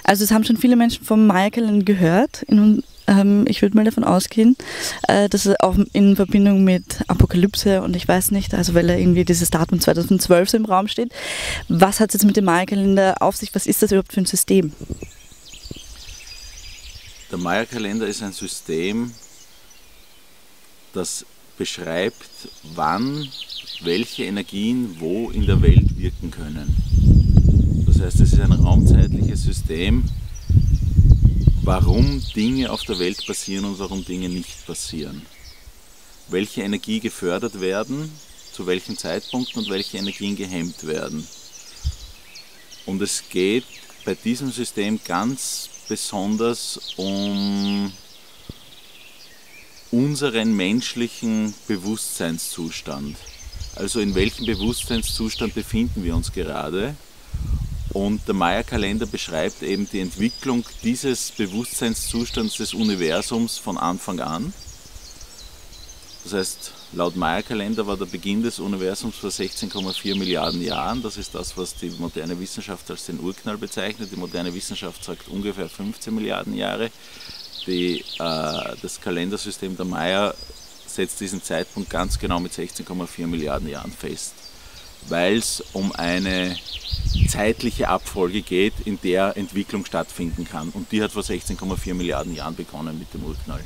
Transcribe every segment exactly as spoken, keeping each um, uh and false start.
Also es haben schon viele Menschen vom Maya-Kalender gehört. In, ähm, ich würde mal davon ausgehen, äh, dass es auch in Verbindung mit Apokalypse und ich weiß nicht, also weil da irgendwie dieses Datum zweitausendzwölf so im Raum steht. Was hat es jetzt mit dem Maya-Kalender auf sich? Was ist das überhaupt für ein System? Der Maya-Kalender ist ein System, das beschreibt, wann welche Energien wo in der Welt wirken können. Das heißt, es ist ein raumzeitliches System, warum Dinge auf der Welt passieren und warum Dinge nicht passieren. Welche Energie gefördert werden, zu welchen Zeitpunkten und welche Energien gehemmt werden. Und es geht bei diesem System ganz besonders um unseren menschlichen Bewusstseinszustand. Also in welchem Bewusstseinszustand befinden wir uns gerade? Und der Maya-Kalender beschreibt eben die Entwicklung dieses Bewusstseinszustands des Universums von Anfang an. Das heißt, laut Maya-Kalender war der Beginn des Universums vor sechzehn Komma vier Milliarden Jahren. Das ist das, was die moderne Wissenschaft als den Urknall bezeichnet. Die moderne Wissenschaft sagt ungefähr fünfzehn Milliarden Jahre. Die, äh, das Kalendersystem der Maya setzt diesen Zeitpunkt ganz genau mit sechzehn Komma vier Milliarden Jahren fest, weil es um eine zeitliche Abfolge geht, in der Entwicklung stattfinden kann. Und die hat vor sechzehn Komma vier Milliarden Jahren begonnen mit dem Urknall.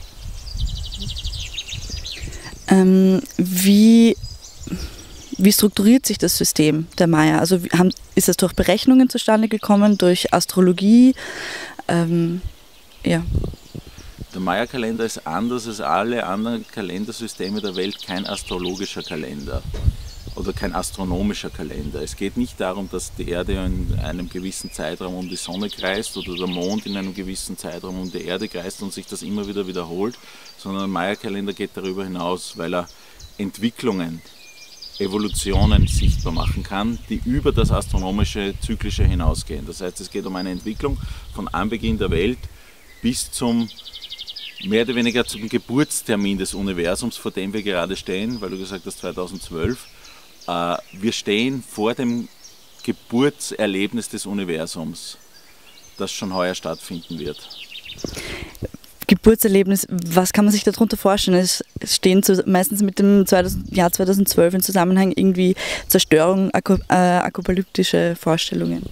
Ähm, wie, wie strukturiert sich das System der Maya? Also haben, ist es durch Berechnungen zustande gekommen, durch Astrologie? Ähm, ja. Der Maya-Kalender ist anders als alle anderen Kalendersysteme der Welt kein astrologischer Kalender oder kein astronomischer Kalender. Es geht nicht darum, dass die Erde in einem gewissen Zeitraum um die Sonne kreist oder der Mond in einem gewissen Zeitraum um die Erde kreist und sich das immer wieder wiederholt, sondern der Maya-Kalender geht darüber hinaus, weil er Entwicklungen, Evolutionen sichtbar machen kann, die über das astronomische, zyklische hinausgehen. Das heißt, es geht um eine Entwicklung von Anbeginn der Welt bis zum mehr oder weniger zum Geburtstermin des Universums, vor dem wir gerade stehen, weil du gesagt hast zweitausendzwölf. Äh, wir stehen vor dem Geburtserlebnis des Universums, das schon heuer stattfinden wird. Geburtserlebnis, was kann man sich darunter vorstellen? Es stehen zu, meistens mit dem zweitausend, Jahr zweitausendzwölf in Zusammenhang irgendwie Zerstörung, ako, äh, apokalyptische Vorstellungen.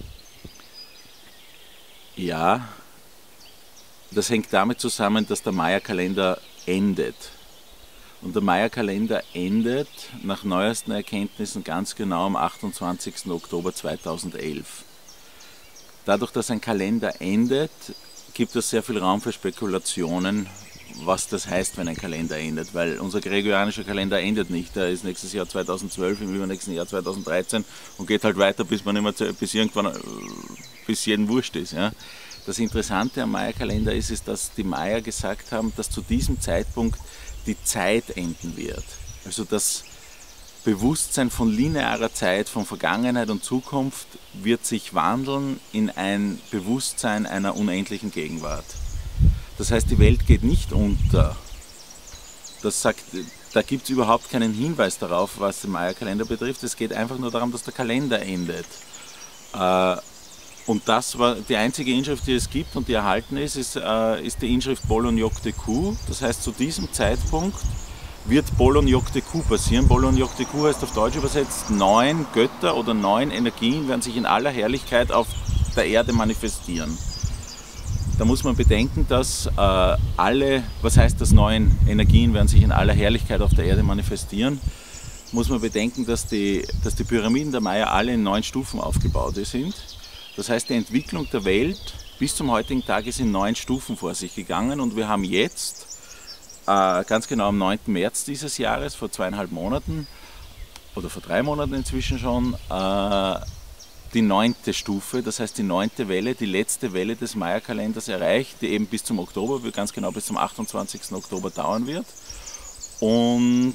Ja, das hängt damit zusammen, dass der Maya-Kalender endet. Und der Maya-Kalender endet nach neuesten Erkenntnissen ganz genau am achtundzwanzigsten Oktober zweitausendelf. Dadurch, dass ein Kalender endet, gibt es sehr viel Raum für Spekulationen, was das heißt, wenn ein Kalender endet. Weil unser gregorianischer Kalender endet nicht. Der ist nächstes Jahr zweitausendzwölf, im übernächsten Jahr zweitausenddreizehn und geht halt weiter, bis man immer zu, bis irgendwann bis jedem wurscht ist. Ja. Das Interessante am Maya-Kalender ist, ist, dass die Maya gesagt haben, dass zu diesem Zeitpunkt die Zeit enden wird. Also das Bewusstsein von linearer Zeit, von Vergangenheit und Zukunft wird sich wandeln in ein Bewusstsein einer unendlichen Gegenwart. Das heißt, die Welt geht nicht unter. Das sagt, da gibt es überhaupt keinen Hinweis darauf, was den Maya-Kalender betrifft. Es geht einfach nur darum, dass der Kalender endet. Äh, Und das war die einzige Inschrift, die es gibt und die erhalten ist, ist, äh, ist die Inschrift Bolon Yokteku. Das heißt, zu diesem Zeitpunkt wird Bolon Yokteku passieren. Bolon Yokteku heißt auf Deutsch übersetzt, neun Götter oder neun Energien werden sich in aller Herrlichkeit auf der Erde manifestieren. Da muss man bedenken, dass äh, alle, was heißt das, neun Energien werden sich in aller Herrlichkeit auf der Erde manifestieren, muss man bedenken, dass die, dass die Pyramiden der Maya alle in neun Stufen aufgebaut sind. Das heißt, die Entwicklung der Welt bis zum heutigen Tag ist in neun Stufen vor sich gegangen und wir haben jetzt, äh, ganz genau am neunten März dieses Jahres, vor zweieinhalb Monaten oder vor drei Monaten inzwischen schon, äh, die neunte Stufe, das heißt die neunte Welle, die letzte Welle des Maya-Kalenders erreicht, die eben bis zum Oktober, ganz genau bis zum achtundzwanzigsten Oktober dauern wird und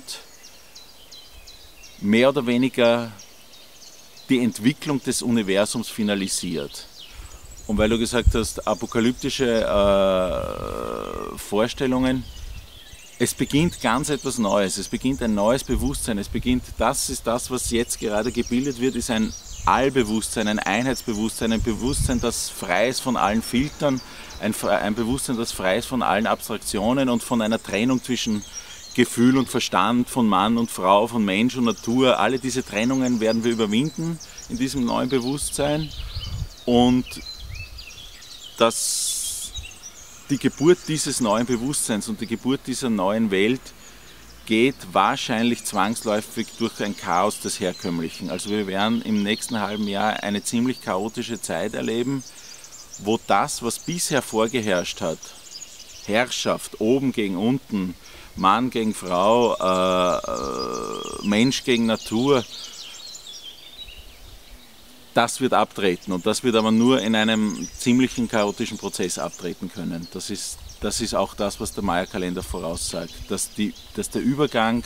mehr oder weniger die Entwicklung des Universums finalisiert. Und weil du gesagt hast, apokalyptische äh, Vorstellungen, es beginnt ganz etwas Neues, es beginnt ein neues Bewusstsein, es beginnt, das ist das, was jetzt gerade gebildet wird, ist ein Allbewusstsein, ein Einheitsbewusstsein, ein Bewusstsein, das frei ist von allen Filtern, ein, ein Bewusstsein, das frei ist von allen Abstraktionen und von einer Trennung zwischen Gefühl und Verstand, von Mann und Frau, von Mensch und Natur. Alle diese Trennungen werden wir überwinden in diesem neuen Bewusstsein. Und das, die Geburt dieses neuen Bewusstseins und die Geburt dieser neuen Welt geht wahrscheinlich zwangsläufig durch ein Chaos des Herkömmlichen. Also wir werden im nächsten halben Jahr eine ziemlich chaotische Zeit erleben, wo das, was bisher vorgeherrscht hat, Herrschaft, oben gegen unten, Mann gegen Frau, äh, äh, Mensch gegen Natur, das wird abtreten und das wird aber nur in einem ziemlichen chaotischen Prozess abtreten können. Das ist, das ist auch das, was der Maya-Kalender voraussagt, dass, die, dass der Übergang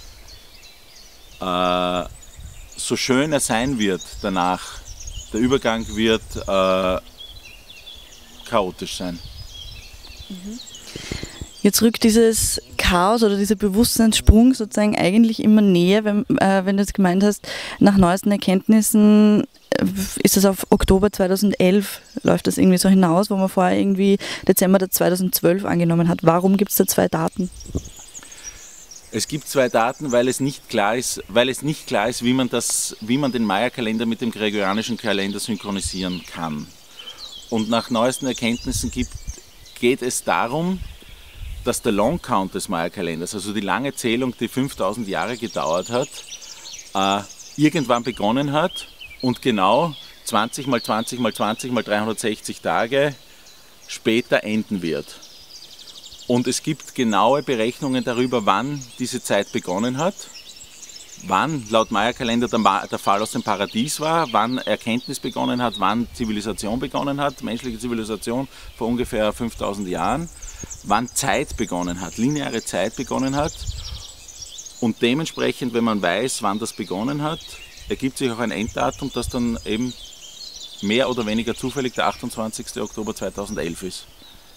äh, so schön er sein wird danach, der Übergang wird äh, chaotisch sein. Mhm. Jetzt rückt dieses Chaos oder dieser Bewusstseinssprung sozusagen eigentlich immer näher, wenn, äh, wenn du jetzt gemeint hast, nach neuesten Erkenntnissen äh, ist das auf Oktober zweitausendelf, läuft das irgendwie so hinaus, wo man vorher irgendwie Dezember zweitausendzwölf angenommen hat. Warum gibt es da zwei Daten? Es gibt zwei Daten, weil es nicht klar ist, weil es nicht klar ist, wie man, das, wie man den Maya-Kalender mit dem gregorianischen Kalender synchronisieren kann. Und nach neuesten Erkenntnissen gibt, geht es darum, dass der Long Count des Maya-Kalenders, also die lange Zählung, die fünftausend Jahre gedauert hat, äh, irgendwann begonnen hat und genau zwanzig mal zwanzig mal zwanzig mal dreihundertsechzig Tage später enden wird. Und es gibt genaue Berechnungen darüber, wann diese Zeit begonnen hat, wann laut Maya-Kalender der, der Fall aus dem Paradies war, wann Erkenntnis begonnen hat, wann Zivilisation begonnen hat, menschliche Zivilisation vor ungefähr fünftausend Jahren, wann Zeit begonnen hat, lineare Zeit begonnen hat. Und dementsprechend, wenn man weiß, wann das begonnen hat, ergibt sich auch ein Enddatum, das dann eben mehr oder weniger zufällig der achtundzwanzigste Oktober zweitausendelf ist.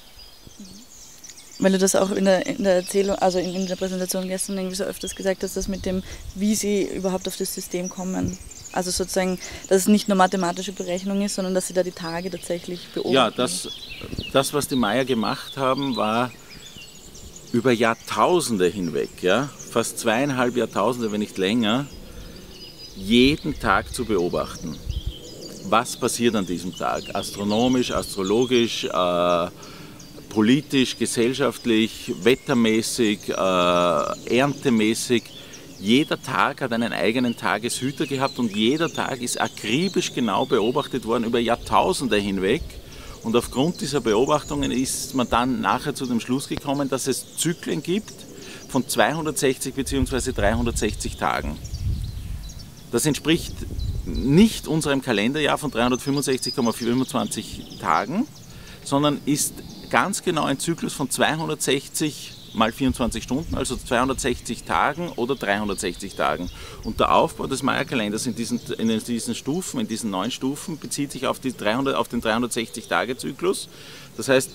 Weil du das auch in der, in der Erzählung, also in, in der Präsentation gestern irgendwie so öfters gesagt hast, dass mit dem, wie sie überhaupt auf das System kommen. Also sozusagen, dass es nicht nur mathematische Berechnung ist, sondern dass sie da die Tage tatsächlich beobachten. Ja, das, das was die Maya gemacht haben, war über Jahrtausende hinweg, ja, fast zweieinhalb Jahrtausende, wenn nicht länger, jeden Tag zu beobachten. Was passiert an diesem Tag? Astronomisch, astrologisch, äh, politisch, gesellschaftlich, wettermäßig, äh, erntemäßig. Jeder Tag hat einen eigenen Tageshüter gehabt und jeder Tag ist akribisch genau beobachtet worden über Jahrtausende hinweg. Und aufgrund dieser Beobachtungen ist man dann nachher zu dem Schluss gekommen, dass es Zyklen gibt von zweihundertsechzig bzw. dreihundertsechzig Tagen. Das entspricht nicht unserem Kalenderjahr von dreihundertfünfundsechzig Komma fünfundzwanzig Tagen, sondern ist ganz genau ein Zyklus von zweihundertsechzig mal vierundzwanzig Stunden, also zweihundertsechzig Tagen oder dreihundertsechzig Tagen. Und der Aufbau des Maya-Kalenders in diesen, in diesen Stufen, in diesen neun Stufen, bezieht sich auf, die dreihundert, auf den dreihundertsechzig-Tage-Zyklus. Das heißt,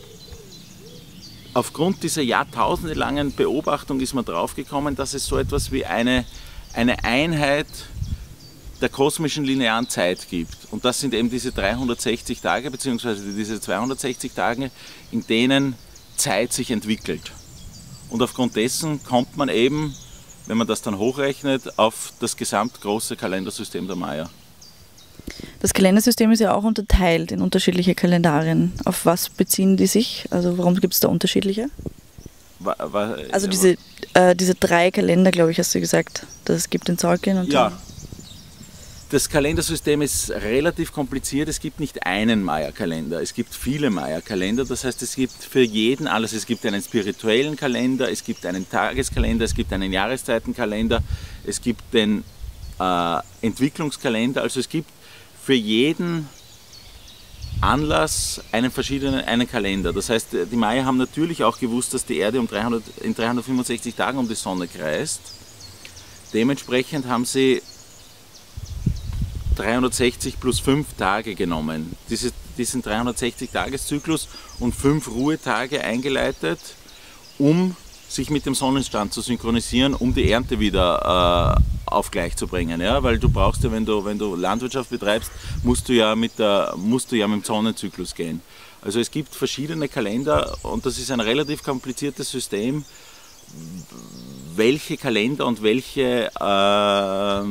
aufgrund dieser jahrtausendelangen Beobachtung ist man draufgekommen, dass es so etwas wie eine, eine Einheit der kosmischen linearen Zeit gibt. Und das sind eben diese dreihundertsechzig Tage, beziehungsweise diese zweihundertsechzig Tage, in denen Zeit sich entwickelt. Und aufgrund dessen kommt man eben, wenn man das dann hochrechnet, auf das gesamtgroße Kalendersystem der Maya. Das Kalendersystem ist ja auch unterteilt in unterschiedliche Kalendarien. Auf was beziehen die sich? Also warum gibt es da unterschiedliche? War, war, also diese, äh, diese drei Kalender, glaube ich, hast du gesagt. Das gibt den Tzolk'in und ja. den... Das Kalendersystem ist relativ kompliziert. Es gibt nicht einen Maya-Kalender, es gibt viele Maya-Kalender. Das heißt, es gibt für jeden alles. Es gibt einen spirituellen Kalender, es gibt einen Tageskalender, es gibt einen Jahreszeitenkalender, es gibt den äh, Entwicklungskalender. Also es gibt für jeden Anlass einen verschiedenen einen Kalender. Das heißt, die Maya haben natürlich auch gewusst, dass die Erde um dreihundert, in dreihundertfünfundsechzig Tagen um die Sonne kreist. Dementsprechend haben sie dreihundertsechzig plus fünf Tage genommen, Diese, diesen dreihundertsechzig-Tages-Zyklus und fünf Ruhetage eingeleitet, um sich mit dem Sonnenstand zu synchronisieren, um die Ernte wieder äh, auf gleich zu bringen. Ja? Weil du brauchst ja, wenn du, wenn du Landwirtschaft betreibst, musst du, ja mit der, musst du ja mit dem Sonnenzyklus gehen. Also es gibt verschiedene Kalender und das ist ein relativ kompliziertes System, welche Kalender und welche, äh,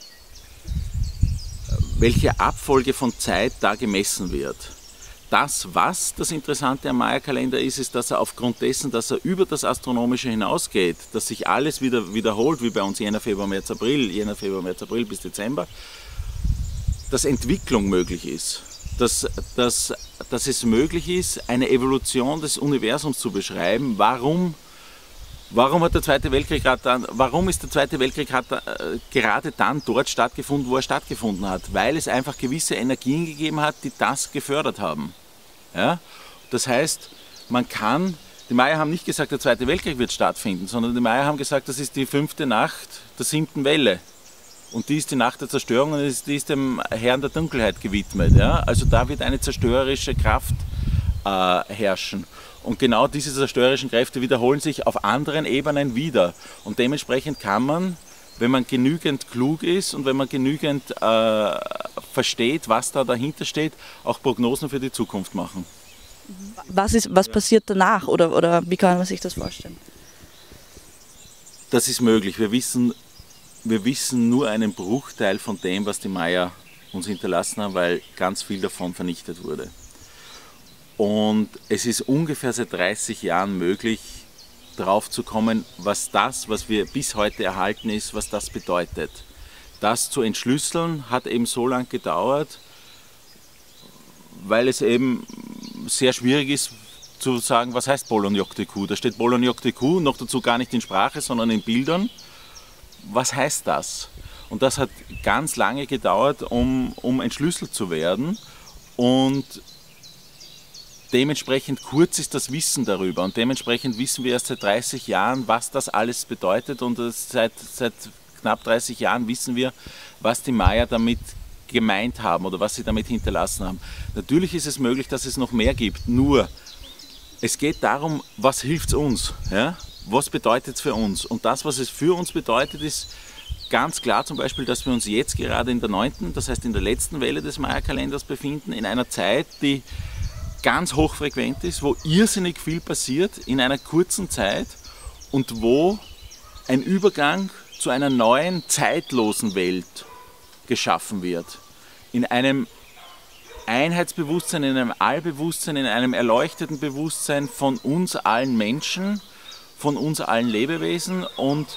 welche Abfolge von Zeit da gemessen wird. Das, was das Interessante am Maya-Kalender ist, ist, dass er aufgrund dessen, dass er über das Astronomische hinausgeht, dass sich alles wieder wiederholt, wie bei uns Jänner, Februar, März, April, Jänner, Februar, März, April bis Dezember, dass Entwicklung möglich ist. Dass, dass, dass es möglich ist, eine Evolution des Universums zu beschreiben. Warum, warum, hat der Zweite Weltkrieg dann, warum ist der Zweite Weltkrieg hat, äh, gerade dann dort stattgefunden, wo er stattgefunden hat? Weil es einfach gewisse Energien gegeben hat, die das gefördert haben. Ja? Das heißt, man kann, die Maya haben nicht gesagt, der Zweite Weltkrieg wird stattfinden, sondern die Maya haben gesagt, das ist die fünfte Nacht der siebten Welle. Und die ist die Nacht der Zerstörung und die ist dem Herrn der Dunkelheit gewidmet. Ja? Also da wird eine zerstörerische Kraft äh, herrschen. Und genau diese zerstörerischen Kräfte wiederholen sich auf anderen Ebenen wieder. Und dementsprechend kann man, wenn man genügend klug ist und wenn man genügend äh, versteht, was da dahinter steht, auch Prognosen für die Zukunft machen. Was, ist, was passiert danach oder, oder wie kann man sich das vorstellen? Das ist möglich. Wir wissen Wir wissen nur einen Bruchteil von dem, was die Maya uns hinterlassen haben, weil ganz viel davon vernichtet wurde. Und es ist ungefähr seit dreißig Jahren möglich, darauf zu kommen, was das, was wir bis heute erhalten ist, was das bedeutet. Das zu entschlüsseln hat eben so lange gedauert, weil es eben sehr schwierig ist zu sagen, was heißt Bolon Yokteku. Da steht Bolon Yokteku, noch dazu gar nicht in Sprache, sondern in Bildern. Was heißt das? Und das hat ganz lange gedauert, um, um entschlüsselt zu werden. Und dementsprechend kurz ist das Wissen darüber. Und dementsprechend wissen wir erst seit dreißig Jahren, was das alles bedeutet. Und seit, seit knapp dreißig Jahren wissen wir, was die Maya damit gemeint haben oder was sie damit hinterlassen haben. Natürlich ist es möglich, dass es noch mehr gibt. Nur, es geht darum, was hilft uns? Ja? Was bedeutet es für uns? Und das, was es für uns bedeutet, ist ganz klar zum Beispiel, dass wir uns jetzt gerade in der neunten, das heißt in der letzten Welle des Maya-Kalenders befinden, in einer Zeit, die ganz hochfrequent ist, wo irrsinnig viel passiert in einer kurzen Zeit und wo ein Übergang zu einer neuen, zeitlosen Welt geschaffen wird. In einem Einheitsbewusstsein, in einem Allbewusstsein, in einem erleuchteten Bewusstsein von uns allen Menschen, von uns allen Lebewesen, und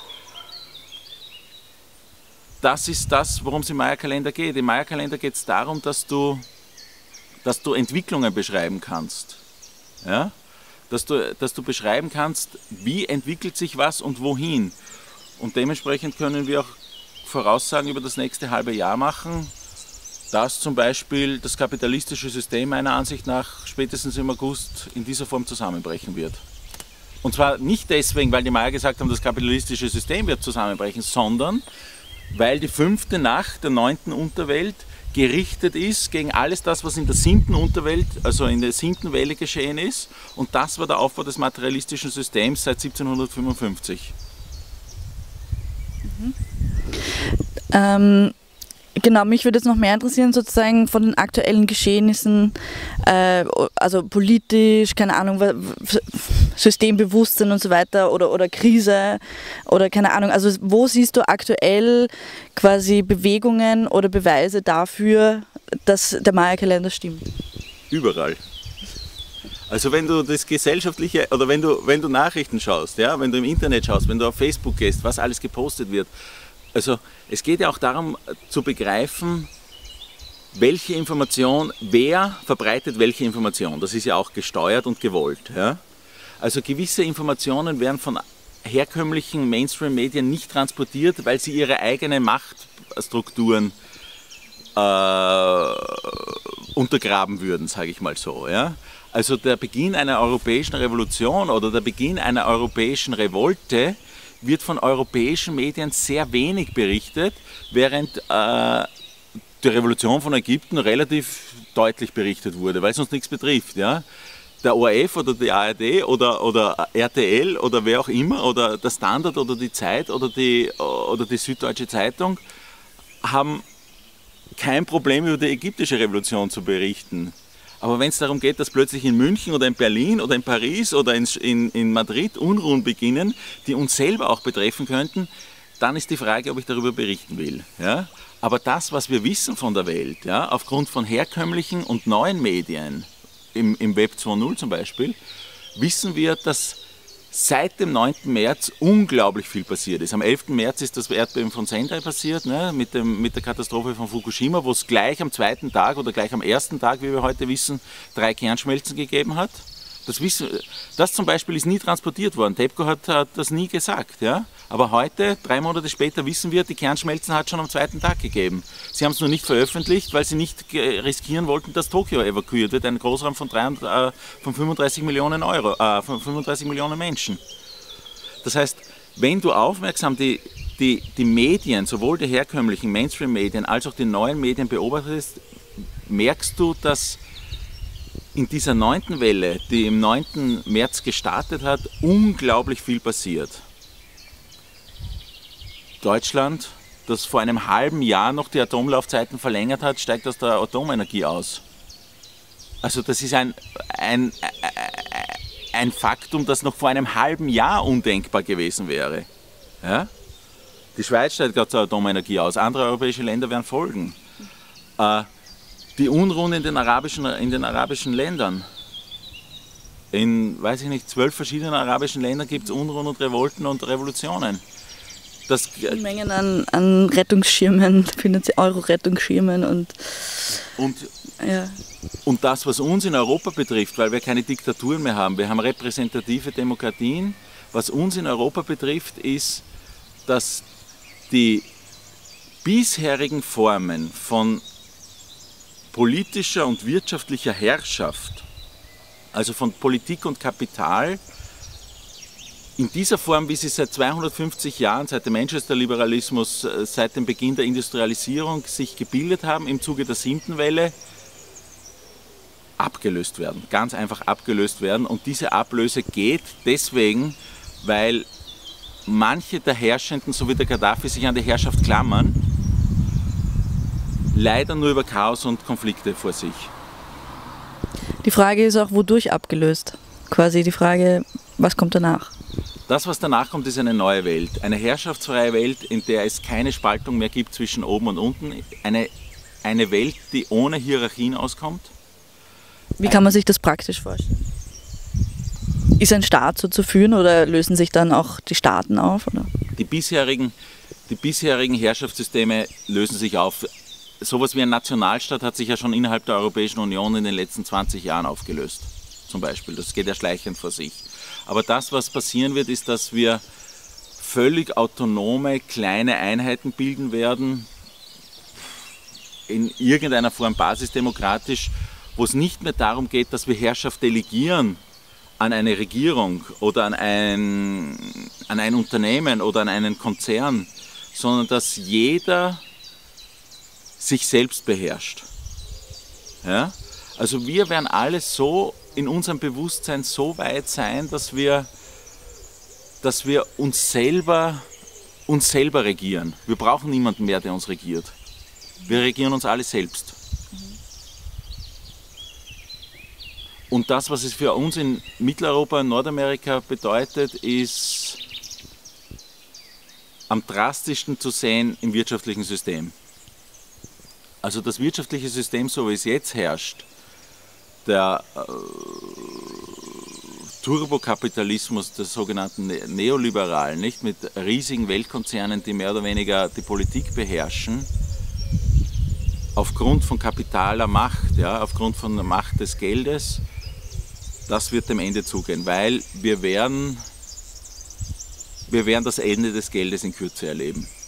das ist das, worum es im Maya-Kalender geht. Im Maya-Kalender geht es darum, dass du, dass du Entwicklungen beschreiben kannst. Ja? Dass du, dass du beschreiben kannst, wie entwickelt sich was und wohin. Und dementsprechend können wir auch Voraussagen über das nächste halbe Jahr machen, dass zum Beispiel das kapitalistische System meiner Ansicht nach spätestens im August in dieser Form zusammenbrechen wird. Und zwar nicht deswegen, weil die Maya gesagt haben, das kapitalistische System wird zusammenbrechen, sondern weil die fünfte Nacht der neunten Unterwelt gerichtet ist gegen alles das, was in der siebten Unterwelt, also in der siebten Welle geschehen ist. Und das war der Aufbau des materialistischen Systems seit siebzehnhundertfünfundfünfzig. Mhm. Ähm, genau, mich würde jetzt noch mehr interessieren, sozusagen von den aktuellen Geschehnissen, äh, also politisch, keine Ahnung, Systembewusstsein und so weiter oder, oder Krise oder keine Ahnung. Also wo siehst du aktuell quasi Bewegungen oder Beweise dafür, dass der Maya-Kalender stimmt? Überall. Also wenn du das gesellschaftliche, oder wenn du, wenn du Nachrichten schaust, ja, wenn du im Internet schaust, wenn du auf Facebook gehst, was alles gepostet wird. Also es geht ja auch darum zu begreifen, welche Information, wer verbreitet welche Information. Das ist ja auch gesteuert und gewollt. Ja? Also gewisse Informationen werden von herkömmlichen Mainstream-Medien nicht transportiert, weil sie ihre eigenen Machtstrukturen äh, untergraben würden, sage ich mal so. Ja? Also der Beginn einer europäischen Revolution oder der Beginn einer europäischen Revolte wird von europäischen Medien sehr wenig berichtet, während äh, die Revolution von Ägypten relativ deutlich berichtet wurde, weil es uns nichts betrifft. Ja? der O R F oder die A R D oder, oder R T L oder wer auch immer oder der Standard oder die Zeit oder die, oder die Süddeutsche Zeitung haben kein Problem über die ägyptische Revolution zu berichten. Aber wenn es darum geht, dass plötzlich in München oder in Berlin oder in Paris oder in, in, in Madrid Unruhen beginnen, die uns selber auch betreffen könnten, dann ist die Frage, ob ich darüber berichten will. Ja? Aber das, was wir wissen von der Welt, ja, aufgrund von herkömmlichen und neuen Medien, im, im Web zwei Punkt null zum Beispiel, wissen wir, dass seit dem neunten März unglaublich viel passiert ist. Am elften März ist das Erdbeben von Sendai passiert, ne, mit, dem, mit der Katastrophe von Fukushima, wo es gleich am zweiten Tag oder gleich am ersten Tag, wie wir heute wissen, drei Kernschmelzen gegeben hat. Das, wissen, das zum Beispiel ist nie transportiert worden. TEPCO hat, hat das nie gesagt. Ja? Aber heute, drei Monate später, wissen wir, die Kernschmelzen hat es schon am zweiten Tag gegeben. Sie haben es nur nicht veröffentlicht, weil sie nicht riskieren wollten, dass Tokio evakuiert wird, ein Großraum von, dreihundert, äh, von fünfunddreißig Millionen Euro, äh, von fünfunddreißig Millionen Menschen. Das heißt, wenn du aufmerksam die, die, die Medien, sowohl die herkömmlichen Mainstream-Medien als auch die neuen Medien beobachtest, merkst du, dass in dieser neunten Welle, die im neunten März gestartet hat, unglaublich viel passiert. Deutschland, das vor einem halben Jahr noch die Atomlaufzeiten verlängert hat, steigt aus der Atomenergie aus. Also das ist ein, ein, ein Faktum, das noch vor einem halben Jahr undenkbar gewesen wäre. Ja? Die Schweiz steigt gerade zur Atomenergie aus, andere europäische Länder werden folgen. Äh, Die Unruhen in den arabischen, in den arabischen Ländern. In, weiß ich nicht, zwölf verschiedenen arabischen Ländern gibt es Unruhen und Revolten und Revolutionen. Das, Mengen an, an Rettungsschirmen, Euro-Rettungsschirmen und, und, ja. und das, was uns in Europa betrifft, weil wir keine Diktaturen mehr haben, wir haben repräsentative Demokratien, was uns in Europa betrifft, ist, dass die bisherigen Formen von politischer und wirtschaftlicher Herrschaft, also von Politik und Kapital, in dieser Form, wie sie seit zweihundertfünfzig Jahren, seit dem Manchester-Liberalismus, seit dem Beginn der Industrialisierung sich gebildet haben, im Zuge der siebten Welle, abgelöst werden. Ganz einfach abgelöst werden. Und diese Ablöse geht deswegen, weil manche der Herrschenden, so wie der Gaddafi, sich an die Herrschaft klammern, leider nur über Chaos und Konflikte vor sich. Die Frage ist auch, wodurch abgelöst? Quasi die Frage, was kommt danach? Das, was danach kommt, ist eine neue Welt. Eine herrschaftsfreie Welt, in der es keine Spaltung mehr gibt zwischen oben und unten. Eine, eine Welt, die ohne Hierarchien auskommt. Wie kann man sich das praktisch vorstellen? Ist ein Staat so zu führen oder lösen sich dann auch die Staaten auf? Oder? Die bisherigen, die bisherigen Herrschaftssysteme lösen sich auf. Sowas wie ein Nationalstaat hat sich ja schon innerhalb der Europäischen Union in den letzten zwanzig Jahren aufgelöst. Zum Beispiel. Das geht ja schleichend vor sich. Aber das, was passieren wird, ist, dass wir völlig autonome kleine Einheiten bilden werden, in irgendeiner Form basisdemokratisch, wo es nicht mehr darum geht, dass wir Herrschaft delegieren an eine Regierung oder an ein, an ein Unternehmen oder an einen Konzern, sondern dass jeder sich selbst beherrscht. Ja? Also wir werden alle so in unserem Bewusstsein so weit sein, dass wir, dass wir uns selber, uns selber regieren. Wir brauchen niemanden mehr, der uns regiert. Wir regieren uns alle selbst. Und das, was es für uns in Mitteleuropa und Nordamerika bedeutet, ist am drastischsten zu sehen im wirtschaftlichen System. Also das wirtschaftliche System, so wie es jetzt herrscht, der äh, Turbokapitalismus des sogenannten Neoliberalen, nicht mit riesigen Weltkonzernen, die mehr oder weniger die Politik beherrschen, aufgrund von kapitaler Macht, ja, aufgrund von der Macht des Geldes, das wird dem Ende zugehen, weil wir werden, wir werden das Ende des Geldes in Kürze erleben.